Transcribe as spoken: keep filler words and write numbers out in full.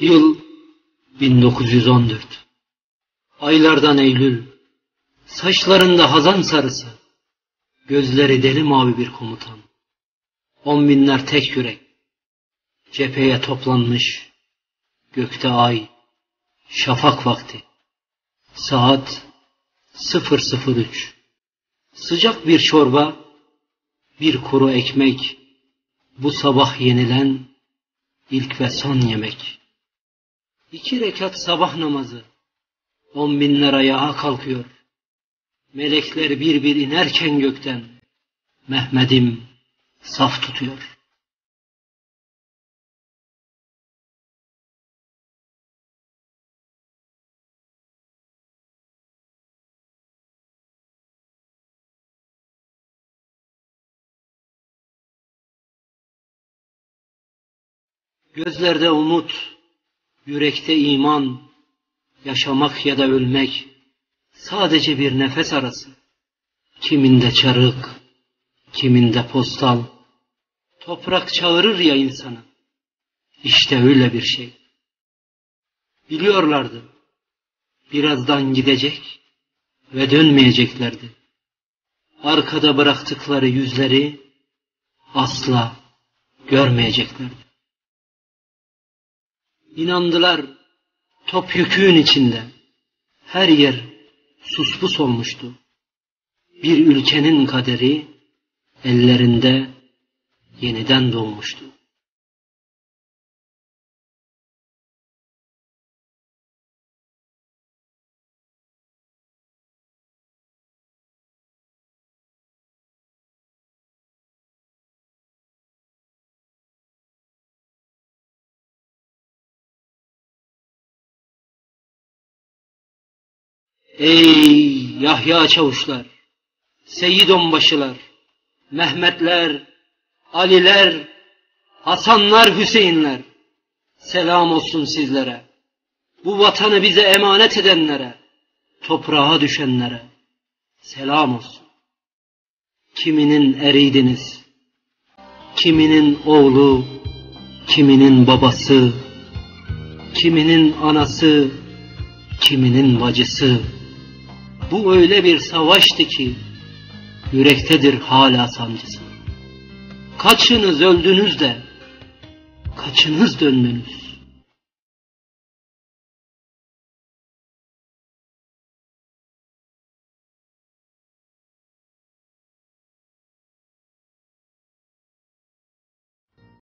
Yıl bin dokuz yüz on dört. Aylardan Eylül. Saçlarında hazan sarısı. Gözleri deli mavi bir komutan. On binler tek yürek. Cepheye toplanmış. Gökte ay. Şafak vakti. Saat sıfır sıfır üç. Sıcak bir çorba, bir kuru ekmek. Bu sabah yenilen ilk ve son yemek. İki rekat sabah namazı. On binler ayağa kalkıyor. Melekler bir bir inerken gökten Mehmet'im saf tutuyor. Gözlerde umut, yürekte iman, yaşamak ya da ölmek sadece bir nefes arası. Kiminde çarık, kiminde postal. Toprak çağırır ya insanı. İşte öyle bir şey. Biliyorlardı. Birazdan gidecek ve dönmeyeceklerdi. Arkada bıraktıkları yüzleri asla görmeyeceklerdi. İnandılar, topyekün içinde. Her yer suspus olmuştu. Bir ülkenin kaderi ellerinde yeniden doğmuştu. Ey Yahya Çavuşlar, Seyyid Onbaşılar, Mehmetler, Aliler, Hasanlar, Hüseyinler, selam olsun sizlere. Bu vatanı bize emanet edenlere, toprağa düşenlere selam olsun. Kiminin eriydiniz, kiminin oğlu, kiminin babası, kiminin anası, kiminin bacısı. Bu öyle bir savaştı ki yürektedir hala sancısı. Kaçınız öldünüz de kaçınız döndünüz.